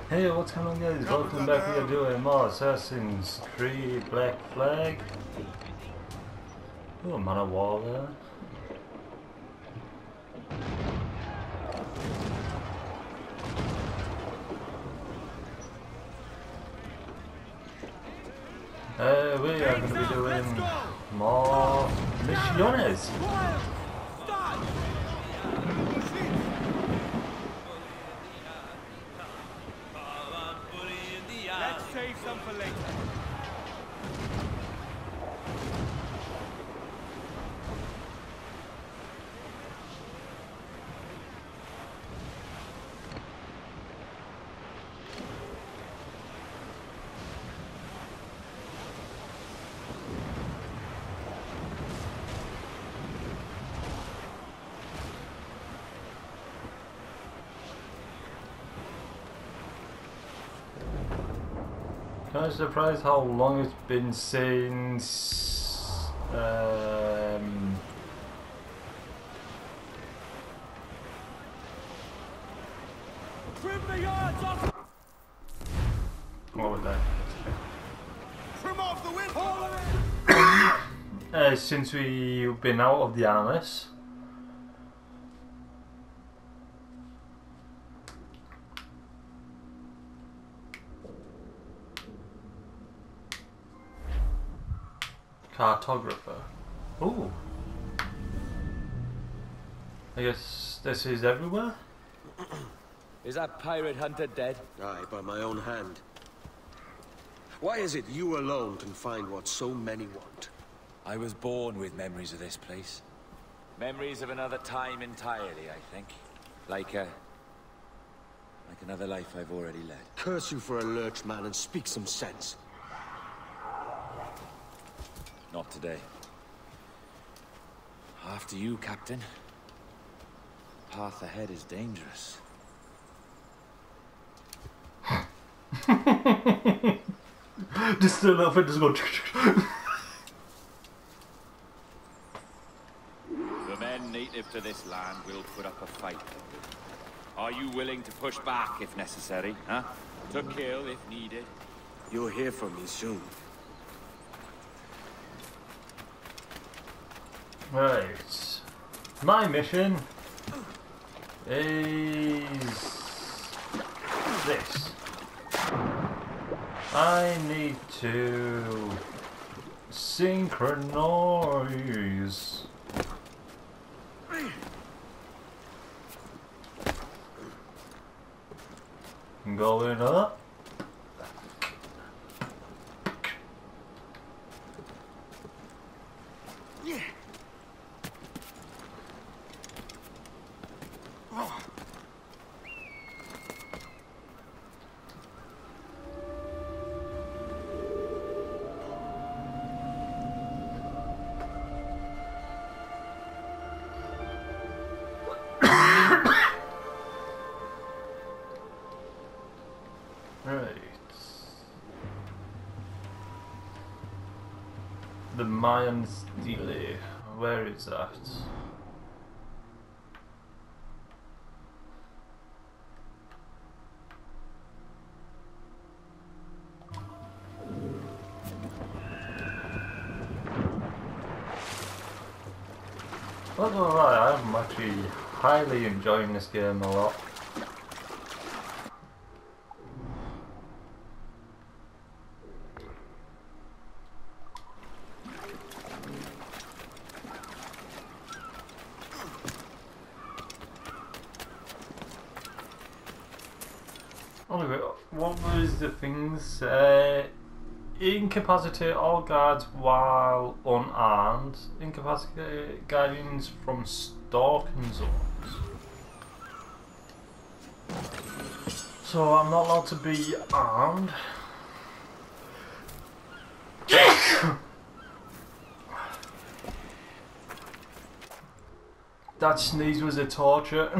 Hey, what's going on, guys? Welcome back. We are doing more Assassin's Creed Black Flag. Oh, I'm on a wall there. We are going to be doing more missiones. Let's save some for later. I'm surprised how long it's been since Trim the yards off. what was that? Trim off the wind. Since we've been out of the Animus. Cartographer. Ooh. I guess this is everywhere? Is that pirate hunter dead? Aye, by my own hand. Why is it you alone can find what so many want? I was born with memories of this place. Memories of another time entirely, I think. Like another life I've already led. Curse you for a lurch, man, and speak some sense. Not today. After you, Captain. The path ahead is dangerous. Just a little bit, just go. The men native to this land will put up a fight. Are you willing to push back if necessary, huh? To kill if needed? You'll hear from me soon. Right. My mission is this. I need to synchronize. Going up. Yeah. Oh. Right. The Mayan Stele. Where is that? Not gonna lie, I'm actually highly enjoying this game a lot. Anyway, what was the things? Incapacitate all guards while unarmed. Incapacitate guardians from stalking zones. So I'm not allowed to be armed. That sneeze was a torture.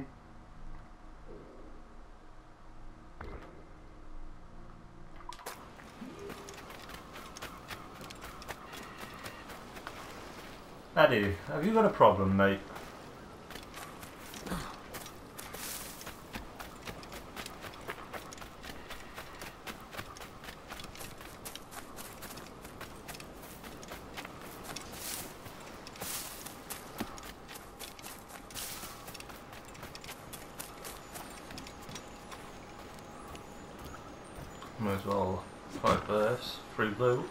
Eddie, have you got a problem, mate? Might as well fight for this. Free loot.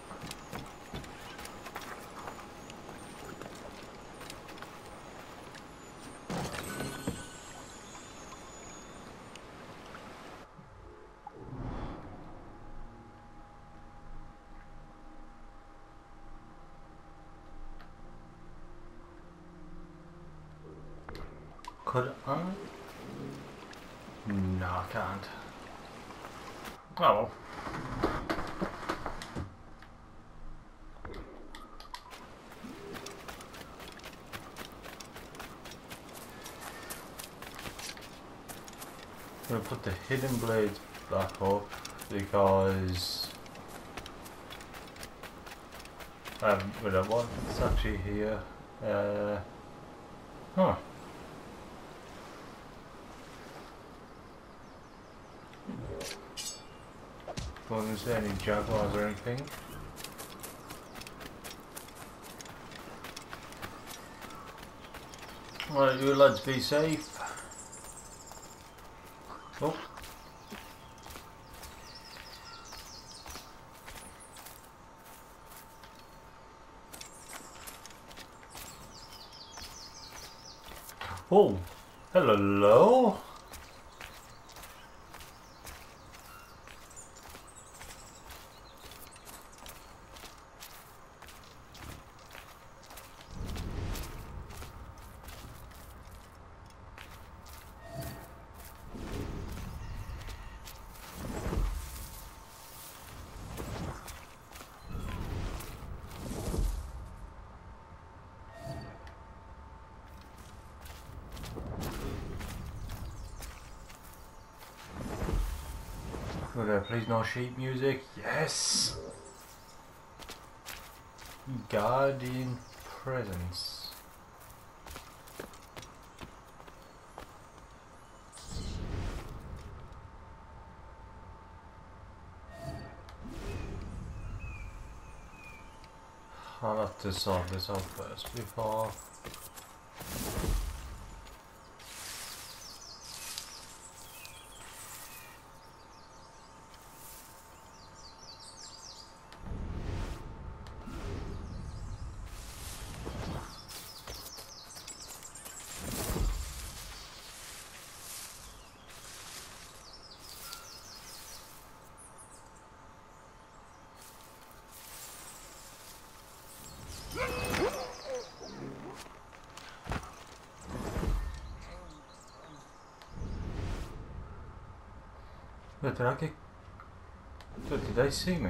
Could I? No, I can't. Oh well. I'm going to put the hidden blades back up because I haven't rid of what's actually here. Huh. Wasn't there any jaguars or anything? Right, you lads be safe. Oh. Oh, hello. Please no sheep music. Yes! Guardian presence. I'll have to solve this out first before. Wait, did I get... Did they see me?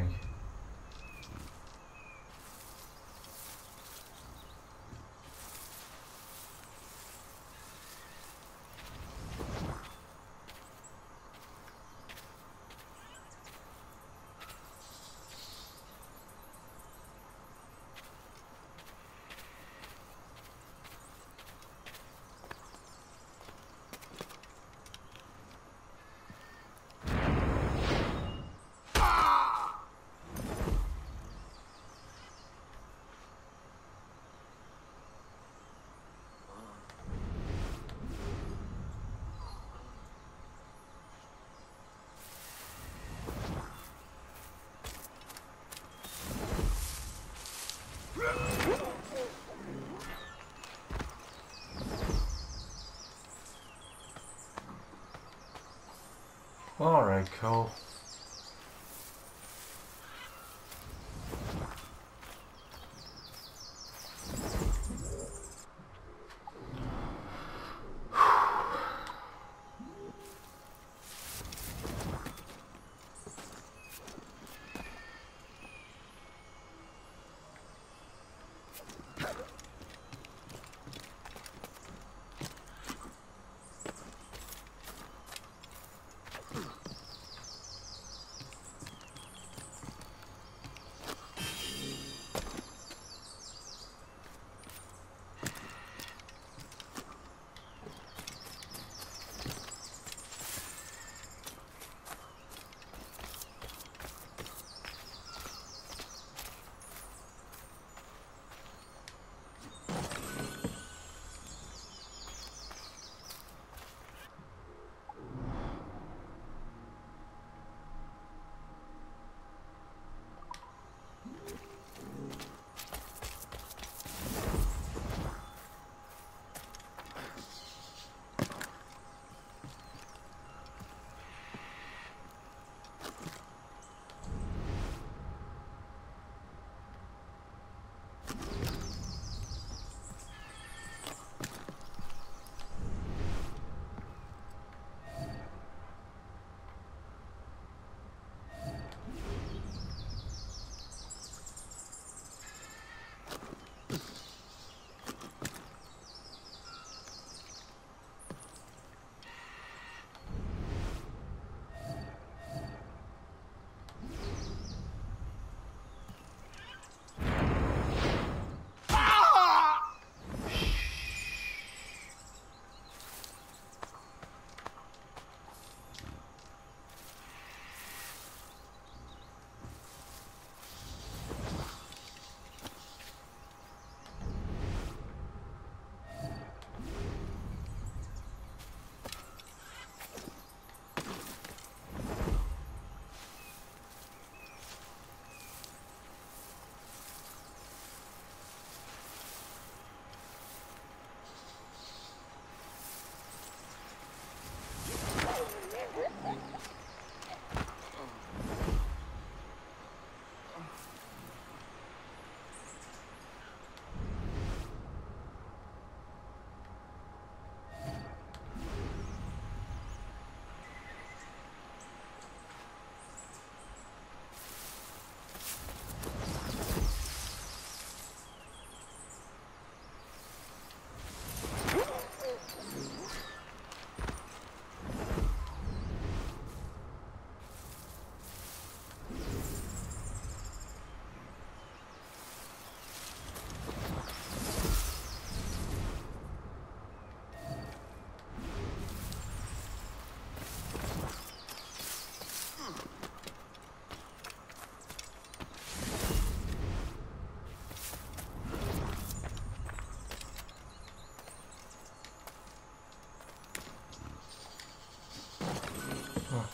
Alright, cool.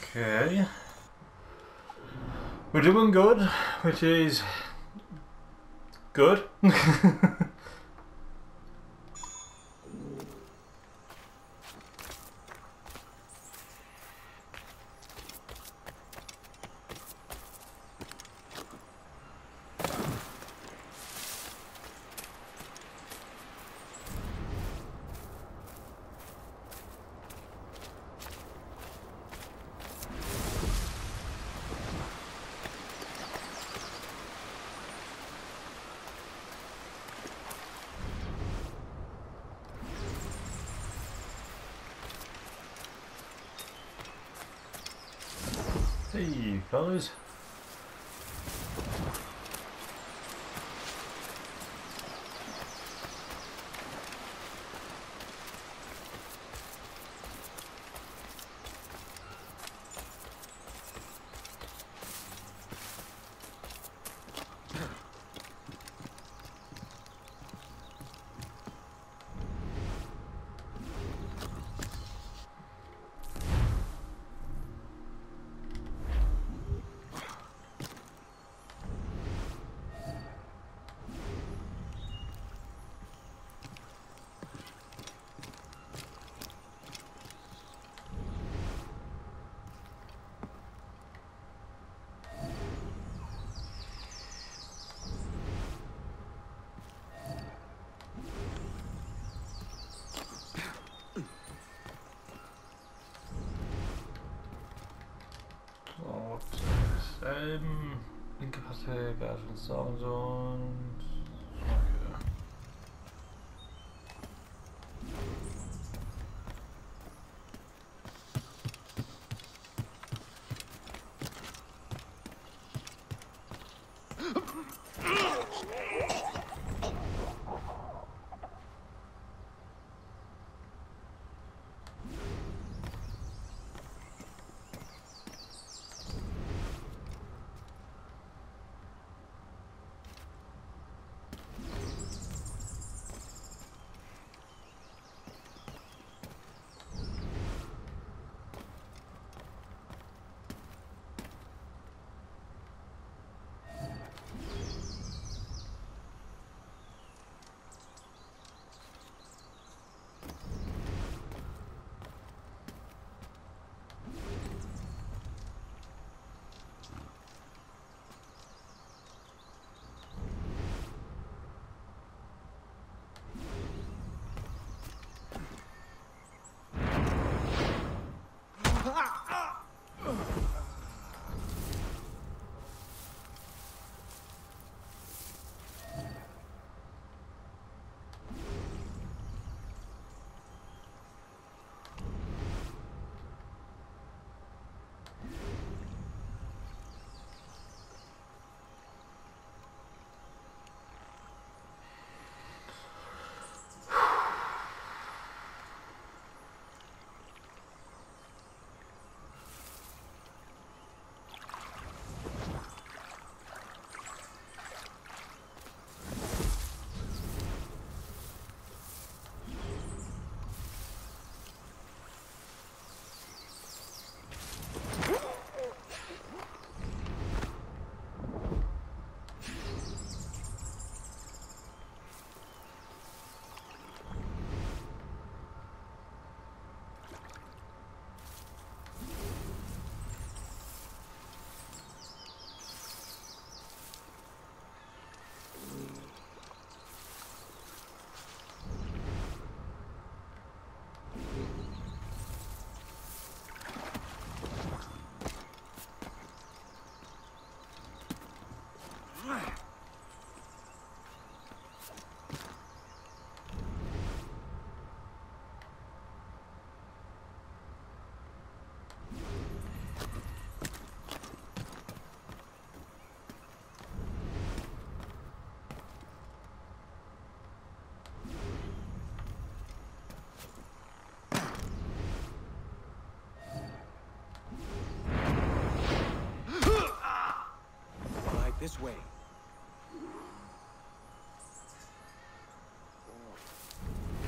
Okay. We're doing good, which is good. Hey, fellas. What's this? Incapacity, guys in selling zones. Okay. This way.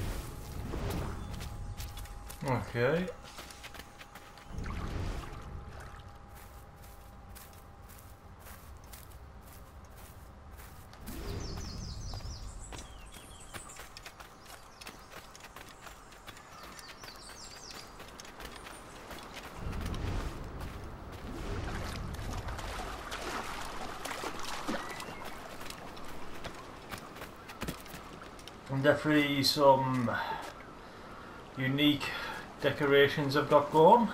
Okay. Definitely some unique decorations I've got going.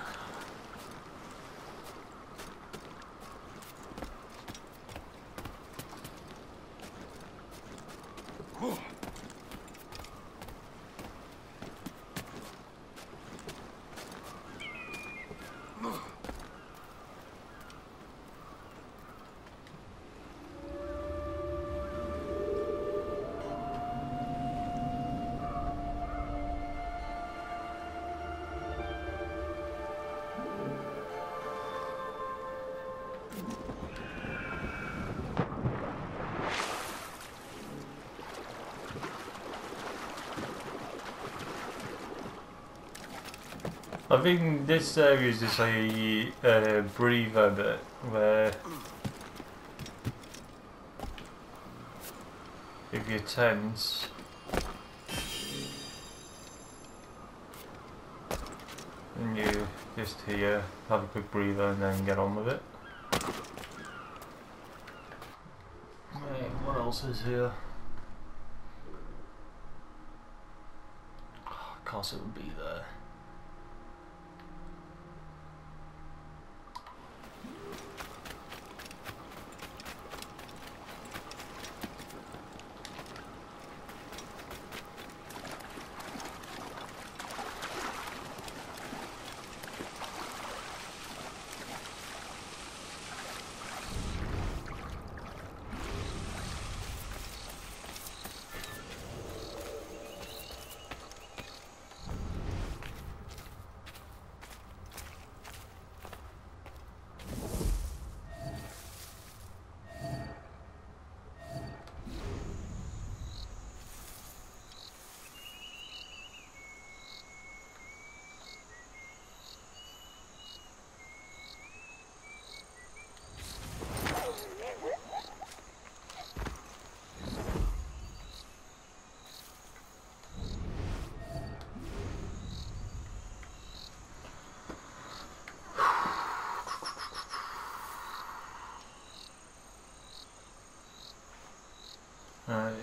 I think this series is a breather bit where if you're tense and you just here have a quick breather and then get on with it. Right, what else is here? Oh, of course it would be there. Yeah.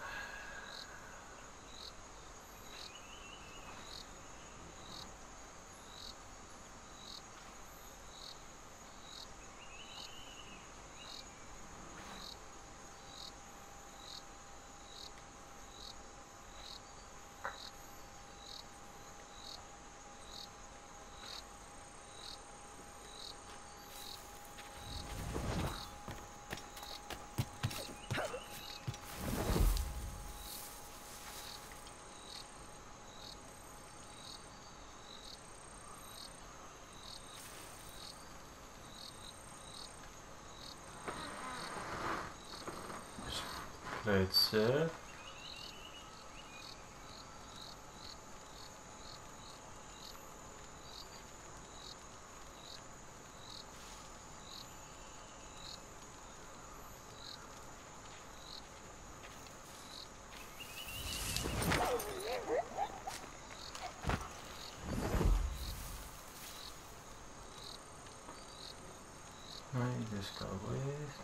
Play it safe. Right, just go with.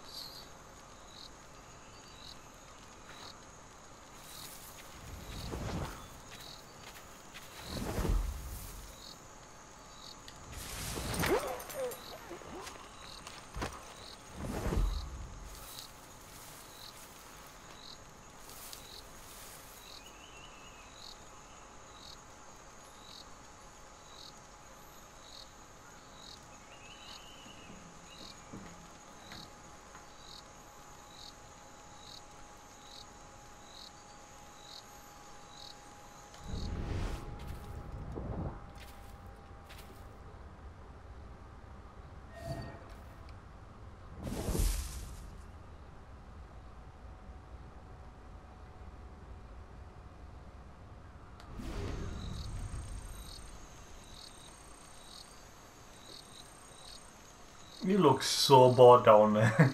You look so bored down there.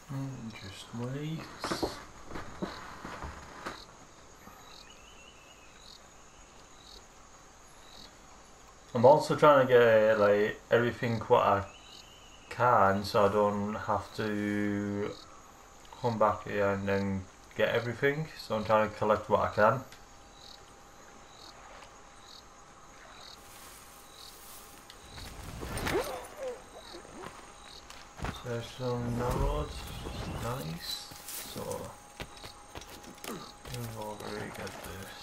Just wait. I'm also trying to get like everything what I can, so I don't have to come back here and then get everything. So I'm trying to collect what I can. There's some roads, nice. So move over here, get this.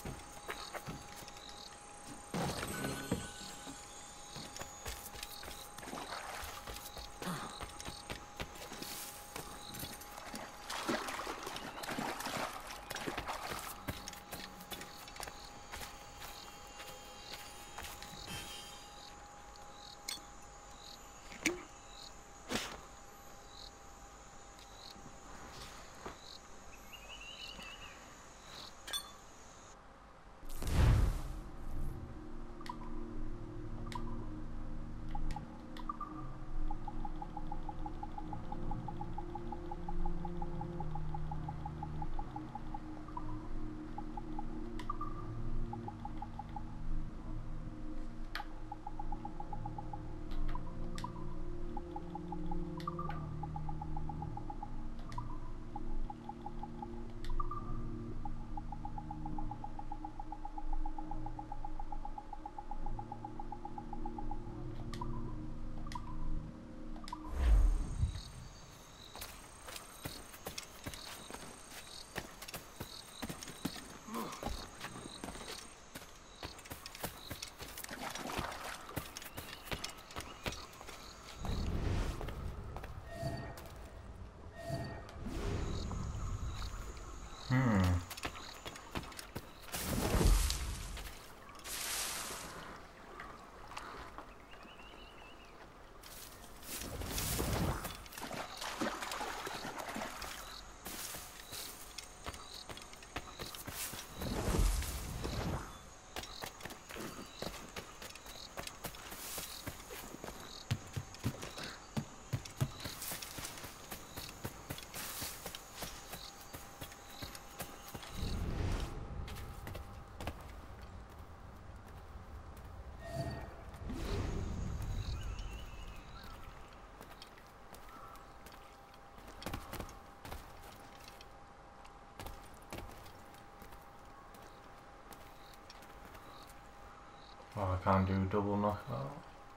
Oh, I can't do double knockout.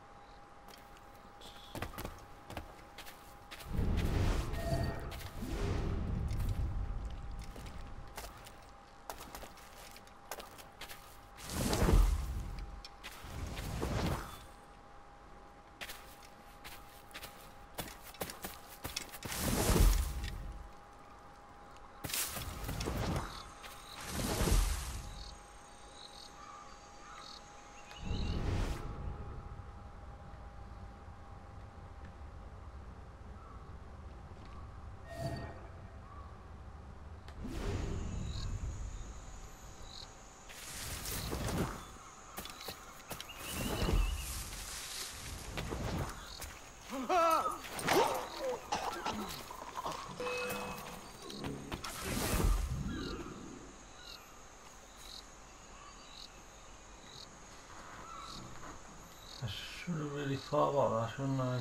I should have really thought about that, shouldn't I?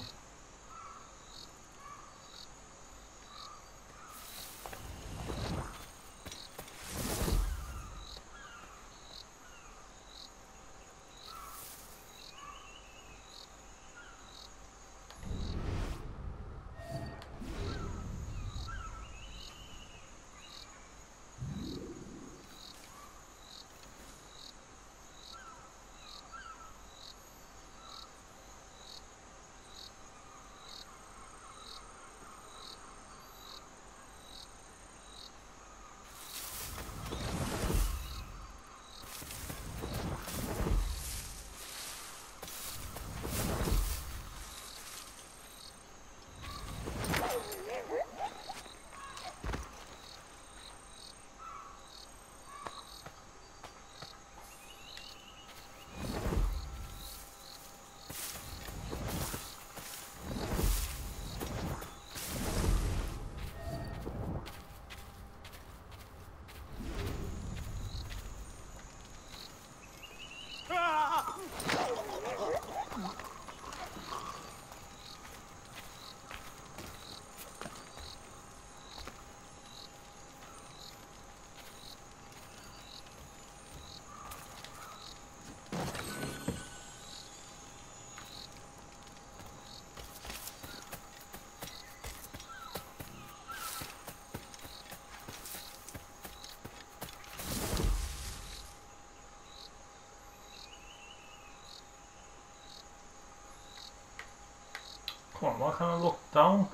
why can't I look down?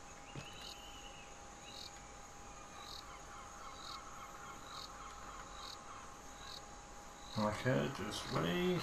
Okay, just wait.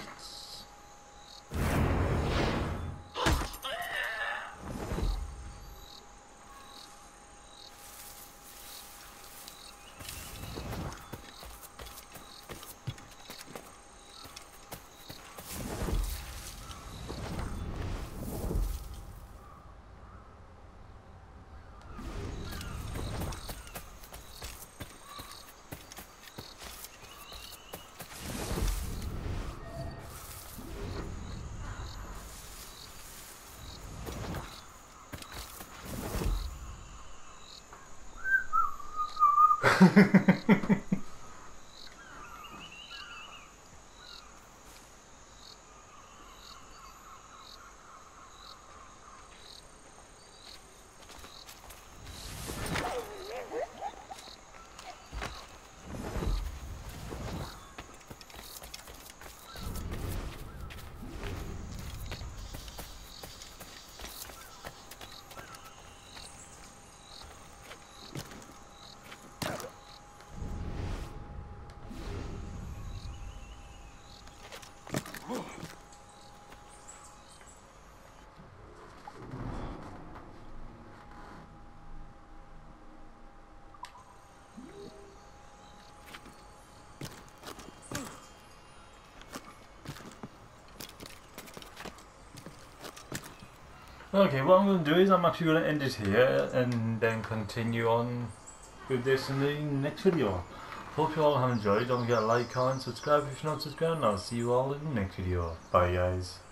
Okay, what I'm going to do is I'm actually going to end it here and then continue on with this in the next video. Hope you all have enjoyed. Don't forget to like, comment, subscribe if you're not subscribed, and I'll see you all in the next video. Bye guys.